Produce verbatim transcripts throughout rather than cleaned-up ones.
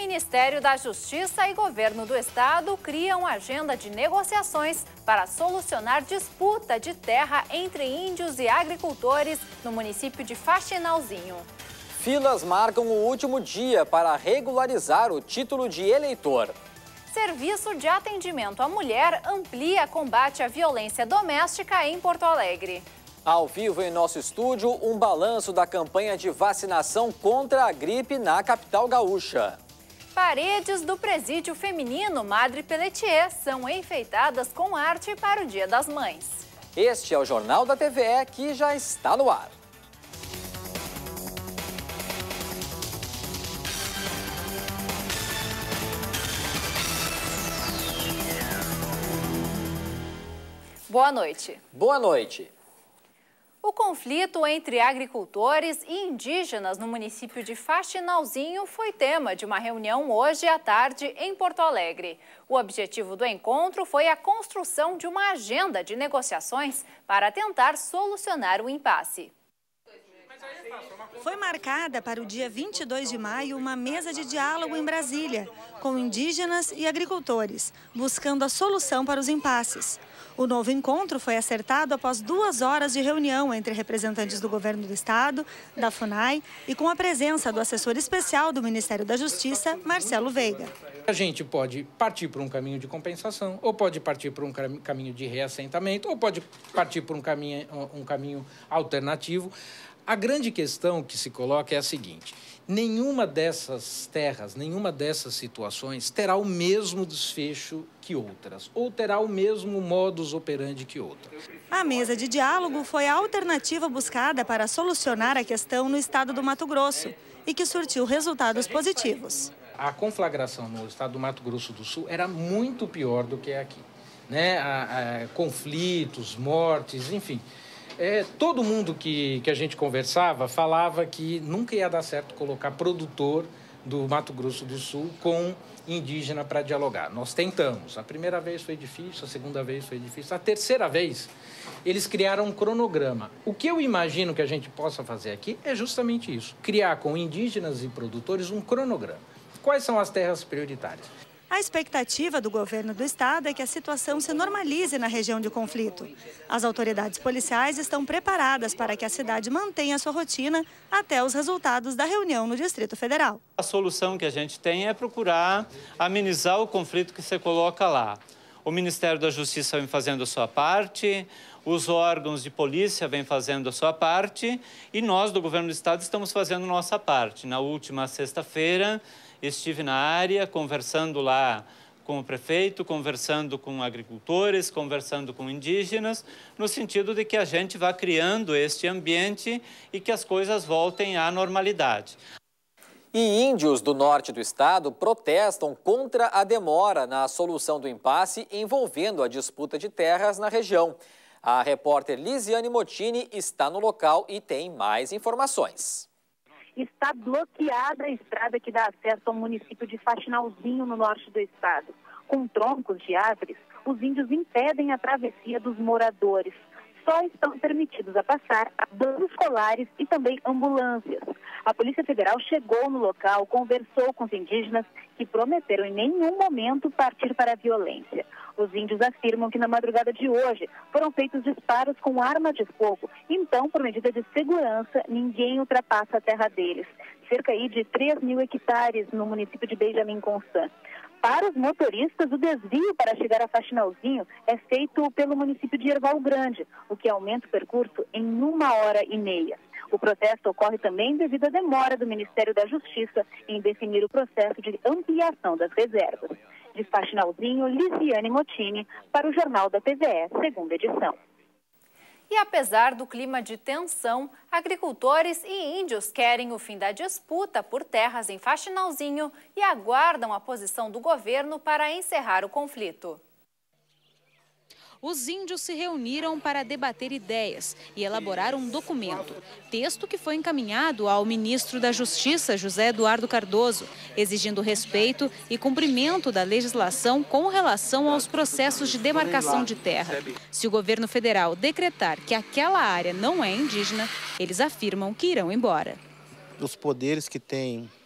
Ministério da Justiça e Governo do Estado criam agenda de negociações para solucionar disputa de terra entre índios e agricultores no município de Faxinalzinho. Filas marcam o último dia para regularizar o título de eleitor. Serviço de atendimento à mulher amplia combate à violência doméstica em Porto Alegre. Ao vivo em nosso estúdio, um balanço da campanha de vacinação contra a gripe na capital gaúcha. Paredes do presídio feminino Madre Pelletier são enfeitadas com arte para o Dia das Mães. Este é o Jornal da T V E que já está no ar. Boa noite. Boa noite. O conflito entre agricultores e indígenas no município de Faxinalzinho foi tema de uma reunião hoje à tarde em Porto Alegre. O objetivo do encontro foi a construção de uma agenda de negociações para tentar solucionar o impasse. Foi marcada para o dia vinte e dois de maio uma mesa de diálogo em Brasília, com indígenas e agricultores, buscando a solução para os impasses. O novo encontro foi acertado após duas horas de reunião entre representantes do governo do estado, da FUNAI e com a presença do assessor especial do Ministério da Justiça, Marcelo Veiga. A gente pode partir por um caminho de compensação, ou pode partir por um caminho de reassentamento, ou pode partir por um caminho, um caminho alternativo. A grande questão que se coloca é a seguinte: nenhuma dessas terras, nenhuma dessas situações terá o mesmo desfecho que outras, ou terá o mesmo modus operandi que outras. A mesa de diálogo foi a alternativa buscada para solucionar a questão no estado do Mato Grosso e que surtiu resultados positivos. A conflagração no estado do Mato Grosso do Sul era muito pior do que aqui, né? A, a, conflitos, mortes, enfim. É, todo mundo que, que a gente conversava falava que nunca ia dar certo colocar produtor do Mato Grosso do Sul com indígena para dialogar. Nós tentamos. A primeira vez foi difícil, a segunda vez foi difícil. A terceira vez, eles criaram um cronograma. O que eu imagino que a gente possa fazer aqui é justamente isso: criar com indígenas e produtores um cronograma. Quais são as terras prioritárias? A expectativa do governo do estado é que a situação se normalize na região de conflito. As autoridades policiais estão preparadas para que a cidade mantenha sua rotina até os resultados da reunião no Distrito Federal. A solução que a gente tem é procurar amenizar o conflito que se coloca lá. O Ministério da Justiça vem fazendo a sua parte, os órgãos de polícia vêm fazendo a sua parte e nós, do governo do estado, estamos fazendo a nossa parte. Na última sexta-feira, estive na área, conversando lá com o prefeito, conversando com agricultores, conversando com indígenas, no sentido de que a gente vá criando este ambiente e que as coisas voltem à normalidade. E índios do norte do estado protestam contra a demora na solução do impasse envolvendo a disputa de terras na região. A repórter Lisiane Motini está no local e tem mais informações. Está bloqueada a estrada que dá acesso ao município de Faxinalzinho, no norte do estado. Com troncos de árvores, os índios impedem a travessia dos moradores. Só estão permitidos a passar a bandos escolares e também ambulâncias. A Polícia Federal chegou no local, conversou com os indígenas que prometeram em nenhum momento partir para a violência. Os índios afirmam que na madrugada de hoje foram feitos disparos com armas de fogo. Então, por medida de segurança, ninguém ultrapassa a terra deles. Cerca aí de três mil hectares no município de Benjamin Constant. Para os motoristas, o desvio para chegar a Faxinalzinho é feito pelo município de Erval Grande, o que aumenta o percurso em uma hora e meia. O protesto ocorre também devido à demora do Ministério da Justiça em definir o processo de ampliação das reservas. De Faxinalzinho, Lisiane Motini, para o Jornal da T V E, segunda edição. E apesar do clima de tensão, agricultores e índios querem o fim da disputa por terras em Faxinalzinho e aguardam a posição do governo para encerrar o conflito. Os índios se reuniram para debater ideias e elaborar um documento. Texto que foi encaminhado ao ministro da Justiça, José Eduardo Cardoso, exigindo respeito e cumprimento da legislação com relação aos processos de demarcação de terra. Se o governo federal decretar que aquela área não é indígena, eles afirmam que irão embora. Os poderes que têm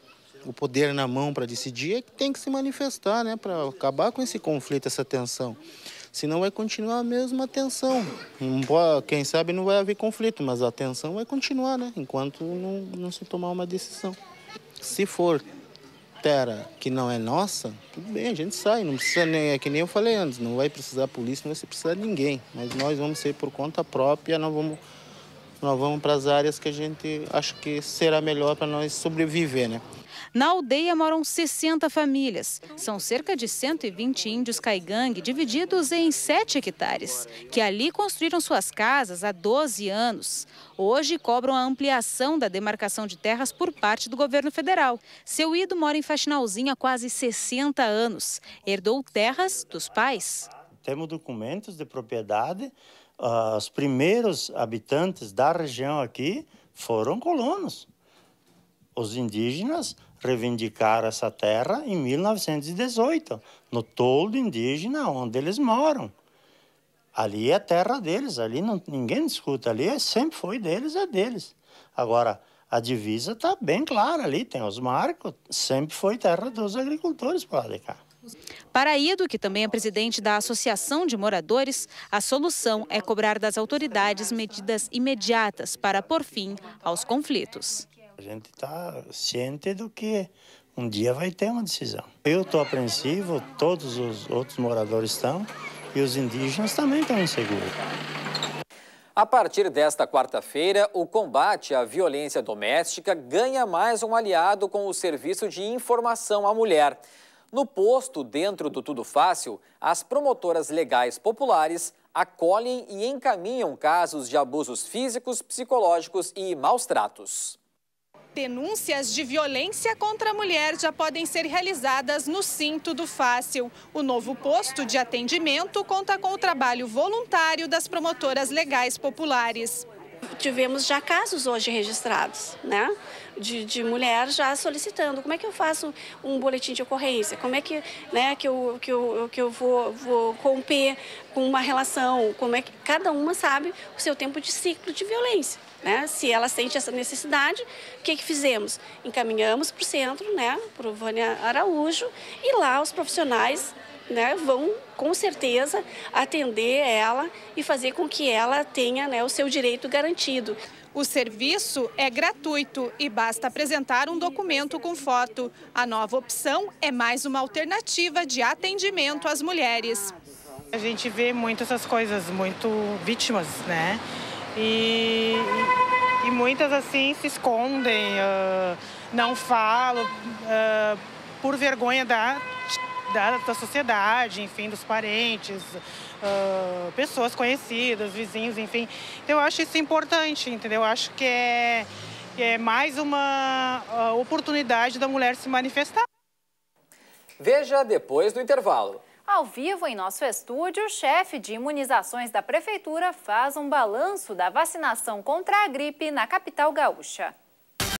o poder na mão para decidir, é que tem que se manifestar, né, para acabar com esse conflito, essa tensão. Senão vai continuar a mesma tensão. Quem sabe não vai haver conflito, mas a tensão vai continuar, né, enquanto não, não se tomar uma decisão. Se for terra que não é nossa, tudo bem, a gente sai, não precisa nem, é que nem eu falei antes, não vai precisar polícia, não vai precisar de ninguém, mas nós vamos ser por conta própria, nós vamos, nós vamos para as áreas que a gente acha que será melhor para nós sobreviver, né? Na aldeia moram sessenta famílias. São cerca de cento e vinte índios caigangue divididos em sete hectares, que ali construíram suas casas há doze anos. Hoje cobram a ampliação da demarcação de terras por parte do governo federal. Seu Ido mora em Faxinalzinho há quase sessenta anos. Herdou terras dos pais. Temos documentos de propriedade. Uh, os primeiros habitantes da região aqui foram colonos. Os indígenas reivindicaram essa terra em mil novecentos e dezoito, no toldo indígena onde eles moram. Ali é a terra deles, ali não, ninguém discute, ali sempre foi deles, é deles. Agora, a divisa está bem clara ali, tem os marcos, sempre foi terra dos agricultores para lá de cá. Para Ido, que também é presidente da Associação de Moradores, a solução é cobrar das autoridades medidas imediatas para pôr fim aos conflitos. A gente está ciente do que um dia vai ter uma decisão. Eu estou apreensivo, todos os outros moradores estão, e os indígenas também estão inseguros. A partir desta quarta-feira, o combate à violência doméstica ganha mais um aliado com o Serviço de Informação à Mulher. No posto dentro do Tudo Fácil, as promotoras legais populares acolhem e encaminham casos de abusos físicos, psicológicos e maus tratos. Denúncias de violência contra a mulher já podem ser realizadas no Sim Tudo Fácil. O novo posto de atendimento conta com o trabalho voluntário das promotoras legais populares. Tivemos já casos hoje registrados, né? De, de mulher já solicitando como é que eu faço um boletim de ocorrência, como é que, né, que eu, que eu, que eu vou, vou romper com uma relação, como é que cada uma sabe o seu tempo de ciclo de violência. Né? Se ela sente essa necessidade, o que que fizemos? Encaminhamos para o centro, né, para o Vânia Araújo, e lá os profissionais, né, vão com certeza atender ela e fazer com que ela tenha, né, o seu direito garantido. O serviço é gratuito e basta apresentar um documento com foto. A nova opção é mais uma alternativa de atendimento às mulheres. A gente vê muito essas coisas, muito vítimas, né? E, e, e muitas assim se escondem, uh, não falam uh, por vergonha da, da, da sociedade, enfim, dos parentes, uh, pessoas conhecidas, vizinhos, enfim. Então, eu acho isso importante, entendeu? Eu acho que é, que é mais uma uh, oportunidade da mulher se manifestar. Veja depois do intervalo. Ao vivo em nosso estúdio, o chefe de imunizações da Prefeitura faz um balanço da vacinação contra a gripe na capital gaúcha.